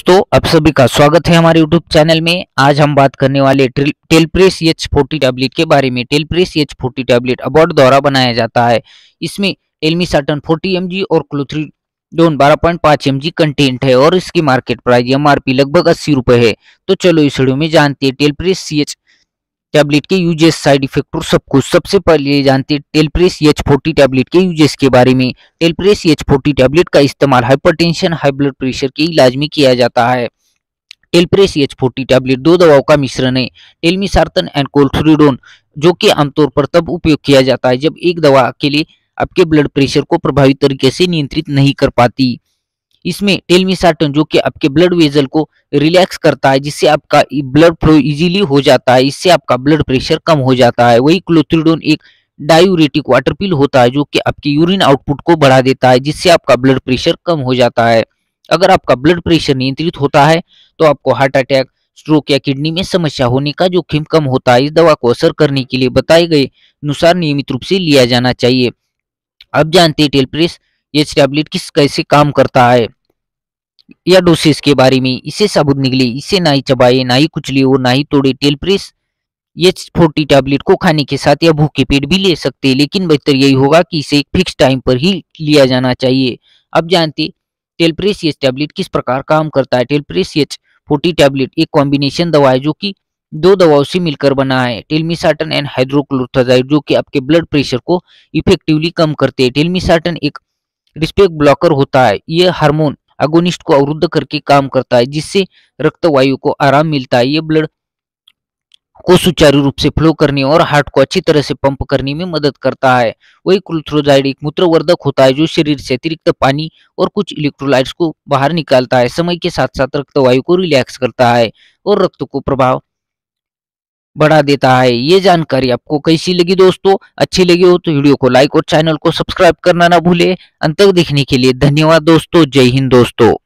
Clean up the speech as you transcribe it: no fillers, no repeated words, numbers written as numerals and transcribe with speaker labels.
Speaker 1: दोस्तों, आप सभी का स्वागत है हमारे YouTube चैनल में। आज हम बात करने वाले टेलप्रेस H40 टैबलेट के बारे में। टेलप्रेस H40 टैबलेट अबॉट द्वारा बनाया जाता है। इसमें टेलमिसार्टन 40 mg और क्लोथ्रिडोन 12.5 mg कंटेंट है और इसकी मार्केट प्राइस MRP लगभग 80 रुपए है। तो चलो इस वीडियो में जानते हैं टेलप्रेस टैबलेट के यूजेस, साइड इफेक्ट और सब कुछ। सबसे पहले जानते हैं टेलप्रेस H40 टैबलेट के यूजेस के बारे में। टेलप्रेस H40 टैबलेट का इस्तेमाल हाइपरटेंशन, हाई ब्लड प्रेशर के इलाज में किया जाता है। टेलप्रेस H40 टैबलेट दो दवाओं का मिश्रण है, टेलमिसार्टन एंड क्लोथ्रिडोन, जो कि आमतौर पर तब उपयोग किया जाता है जब एक दवा अकेले आपके ब्लड प्रेशर को प्रभावी तरीके से नियंत्रित नहीं कर पाती। इसमें टेलमिसार्टन जो कि आपके ब्लड वेजल को रिलैक्स करता है, जिससे आपका ब्लड फ्लो इजीली हो जाता है, इससे आपका ब्लड प्रेशर कम हो जाता है। वही क्लोथ्रिडोन एक डायूरेटिक वाटर पिल होता है जो कि आपके यूरिन आउटपुट को बढ़ा देता है, जिससे आपका ब्लड प्रेशर कम हो जाता है। अगर आपका ब्लड प्रेशर नियंत्रित होता है तो आपको हार्ट अटैक, स्ट्रोक या किडनी में समस्या होने का जोखिम कम होता है। इस दवा को असर करने के लिए बताए गए अनुसार नियमित रूप से लिया जाना चाहिए। अब जानते हैं टेलप्रेस H टैबलेट कैसे काम करता है या डोसेस के बारे में। इसे साबुत निगले, इसे ना ही चबाए, ना ही कुचले और ना ही तोड़े। टेलप्रेस H40 टैबलेट को खाने के साथ या भूखे पेट भी ले सकते हैं, लेकिन बेहतर यही होगा कि इसे एक फिक्स टाइम पर ही लिया जाना चाहिए। अब जानते टेलप्रेस H टैबलेट किस प्रकार काम करता है। टेलप्रेस H40 टैबलेट एक कॉम्बिनेशन दवा है जो कि दो दवाओं से मिलकर बना है, टेलमिसार्टन एंड हाइड्रोक्लोरोथियाज़ाइड, जो कि आपके ब्लड प्रेशर को इफेक्टिवली कम करते हैं। टेलमिसार्टन एक रिस्पेक्ट ब्लॉकर होता है, ये हार्मोन अगोनिस्ट को अवरुद्ध करके काम करता है, जिससे रक्तवायु को आराम मिलता है। ये ब्लड को सुचारू रूप से फ्लो करने और हार्ट को अच्छी तरह से पंप करने में मदद करता है। वही क्लोथ्रोजाइड एक मूत्रवर्धक होता है जो शरीर से अतिरिक्त पानी और कुछ इलेक्ट्रोलाइट्स को बाहर निकालता है। समय के साथ साथ रक्तवायु को रिलैक्स करता है और रक्त को प्रभाव बढ़ा देता है। ये जानकारी आपको कैसी लगी दोस्तों? अच्छी लगी हो तो वीडियो को लाइक और चैनल को सब्सक्राइब करना ना भूले। अंत तक देखने के लिए धन्यवाद दोस्तों। जय हिंद दोस्तों।